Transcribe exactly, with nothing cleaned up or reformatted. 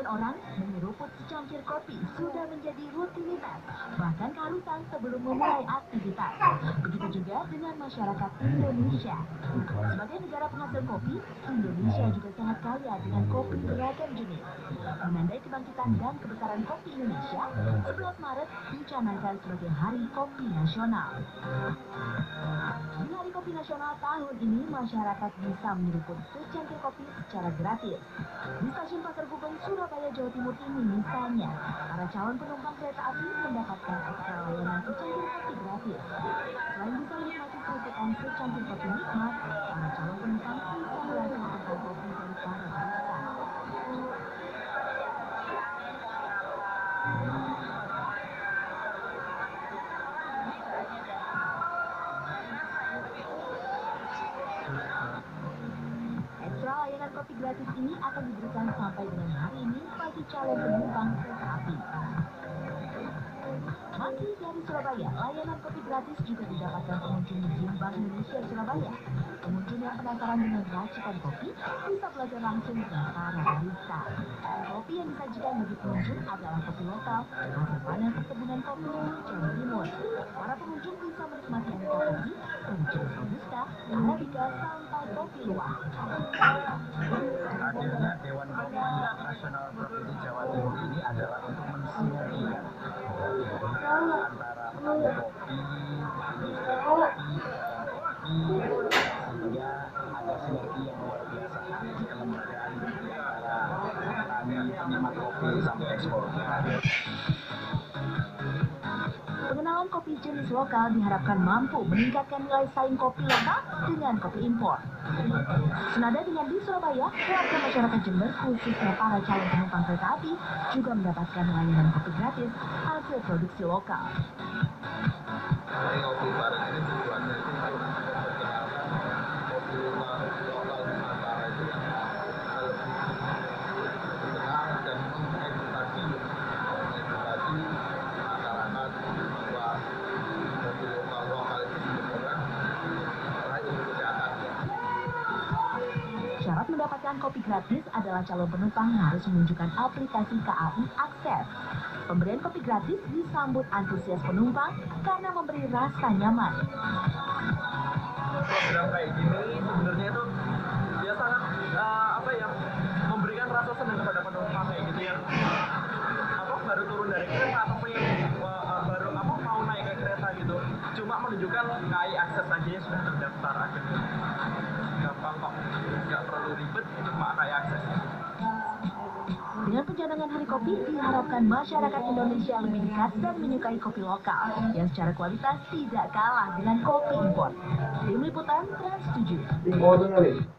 orang, menyeruput secangkir kopi sudah menjadi rutinitas, bahkan keharusan sebelum memulai aktivitas. Begitu juga dengan masyarakat Indonesia. Sebagai negara penghasil kopi, Indonesia juga sangat kaya dengan kopi beragam jenis. Menandai kebangkitan dan kebesaran kopi Indonesia, sebelas Maret dicanangkan sebagai Hari Kopi Nasional. Di Hari Kopi Nasional tahun ini, masyarakat bisa menyeruput secangkir kopi secara gratis. Di stasiun Pasar Gubeng, Surabaya, Jawa Timur ini misalnya, para calon penumpang kereta api mendapatkan ekstra layanan secangkir kopi gratis. Selain bisa menikmati seruputan secangkir kopi nikmat, para calon penumpang bisa merasakan tentang kopi dari para barista. Ekstra layanan kopi gratis ini akan diberikan sampai dengan hari ini bagi calon penumpang kereta api. Masih dari Surabaya, layanan kopi gratis juga didapatkan pengunjung Museum Bank Indonesia Surabaya. Pengunjung yang penasaran dengan racikan kopi bisa belajar langsung dengan para barista. Kopi yang disajikan bagi pengunjung adalah kopi lokal hasil panen perkebunan kopi Jawa Timur. Para pengunjung bisa menikmati aneka kopi, dari jenis robusta, arabica sampai kopi luwak. Hadirnya Dewan Kopi Nasional Provinsi Jawa Timur ini adalah untuk mensinergikan antara petani kopi, industri kopi, dan kopi, sehingga ada sinergi yang luar biasa di kelembagaan antara petani, penikmat kopi sampai ekspor. Pengenalan kopi jenis lokal diharapkan mampu meningkatkan nilai saing kopi lokal dengan kopi impor. Senada dengan di Surabaya, warga masyarakat Jember, khususnya para calon penumpang kereta api, juga mendapatkan layanan kopi gratis hasil produksi lokal. Kopi bareng ini tujuannya itu untuk memperkenalkan kopi lokal lokal Nusantara itu yang lebih dikenal dan mengedukasi mengedukasi masyarakat bahwa kopi lokal lokal itu sebenarnya baik untuk kesehatan. Syarat mendapatkan kopi gratis adalah calon penumpang harus menunjukkan aplikasi K A I Akses. Pemberian kopi gratis disambut antusias penumpang karena memberi rasa nyaman. Program kayak gini sebenarnya itu ya sangat uh, apa ya memberikan rasa senang kepada penumpang kayak gitu yang apa baru turun dari kereta atau yang uh, baru apa mau naik ke kereta gitu, cuma menunjukkan K A I Akses aja ya sudah terdaftar akhirnya gampang kok, nggak perlu ribet, cuma K A I Akses. Dengan pencanangan Hari Kopi, diharapkan masyarakat Indonesia lebih dekat dan menyukai kopi lokal yang secara kualitas tidak kalah dengan kopi impor. Tim Liputan Trans tujuh.